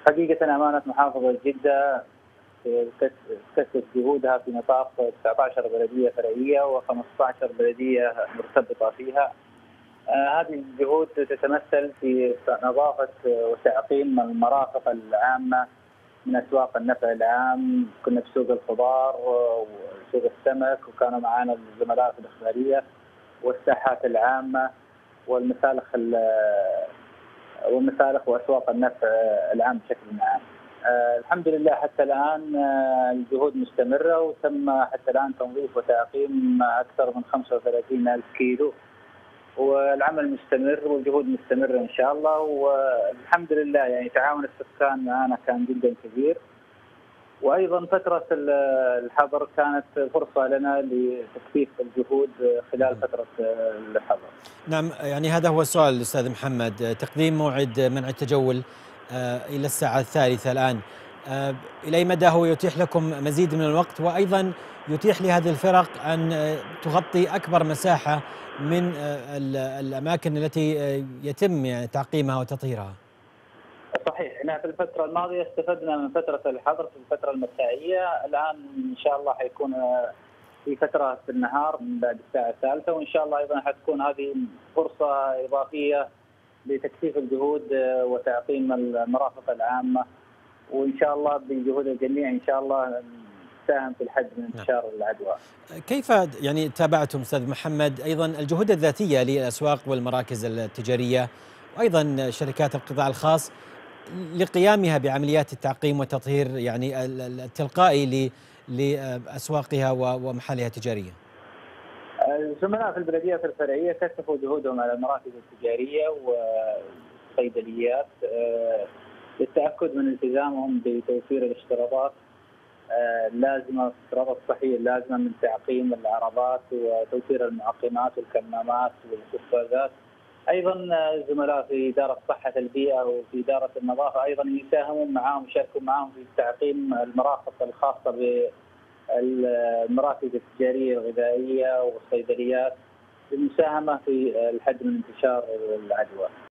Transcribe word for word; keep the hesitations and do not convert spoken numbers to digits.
حقيقة أمانة محافظة جدة كثفت جهودها في نطاق تسعة عشر بلدية فرعية وخمسة عشر بلدية مرتبطة فيها. آه هذه الجهود تتمثل في نظافة وتعقيم المرافق العامة من أسواق النفع العام. كنا في سوق الخضار وسوق السمك، وكانوا معنا الزملاء في الإخبارية والساحات العامة والمسالخ والمسالخ وأسواق النفع العام بشكل عام. آه الحمد لله حتى الآن آه الجهود مستمرة، وتم حتى الآن تنظيف وتعقيم أكثر من خمسة وثلاثين ألف كيلو، والعمل مستمر والجهود مستمرة إن شاء الله. والحمد لله يعني تعاون السكان معنا كان جدا كبير، وأيضا فترة الحظر كانت فرصة لنا لتكثيف الجهود خلال فترة الحظر. نعم، يعني هذا هو السؤال أستاذ محمد، تقديم موعد منع التجول إلى الساعة الثالثة الآن، إلى أي مدى هو يتيح لكم مزيد من الوقت، وأيضا يتيح لهذه الفرق أن تغطي أكبر مساحة من الأماكن التي يتم يعني تعقيمها وتطهيرها؟ صحيح، احنا في الفترة الماضية استفدنا من فترة الحظر في الفترة المسائية. الآن إن شاء الله حيكون في فترة في النهار من بعد الساعة الثالثة، وإن شاء الله أيضا حتكون هذه فرصة إضافية لتكثيف الجهود وتعقيم المرافق العامة، وإن شاء الله بجهود الجميع إن شاء الله نساهم في الحد من انتشار العدوى. كيف يعني تابعتم أستاذ محمد أيضا الجهود الذاتية للأسواق والمراكز التجارية وأيضا شركات القطاع الخاص لقيامها بعمليات التعقيم والتطهير يعني التلقائي لأسواقها ومحالها التجارية؟ الزملاء في البلديات الفرعية كثفوا جهودهم على المراكز التجارية والصيدليات للتأكد من التزامهم بتوفير الاشتراطات اللازمة، الاشتراطات الصحية اللازمة من تعقيم العربات وتوفير المعقمات والكمامات والقفازات. ايضا الزملاء في اداره صحه البيئه وفي اداره النظافه ايضا يساهمون معهم يشاركون معهم في تعقيم المرافق الخاصه بالمراكز التجاريه الغذائيه والصيدليات للمساهمه في الحد من انتشار العدوى.